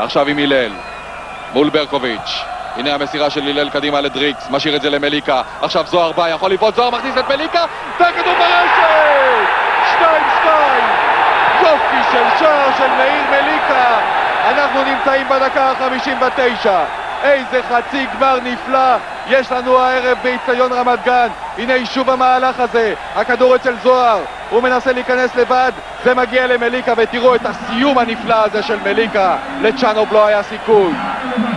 עכשיו עם הלל מול ברקוביץ'. הנה המסירה של הלל קדימה לדריקס, משאיר את זה למליקה. עכשיו זוהר בא, יכול לבעוט, זוהר מכניס את מליקה, והכדור ברשת! 2-2! יופי של שער של מאיר מליקה. אנחנו נמצאים בדקה ה-59. איזה חצי גמר נפלא יש לנו הערב באצטדיון רמת גן. הנה שוב המהלך הזה, הכדור אצל זוהר, הוא מנסה להיכנס לבד, זה מגיע למליקה, ותראו את הסיום הנפלא הזה של מליקה. לצ'אנוב לא היה סיכוי.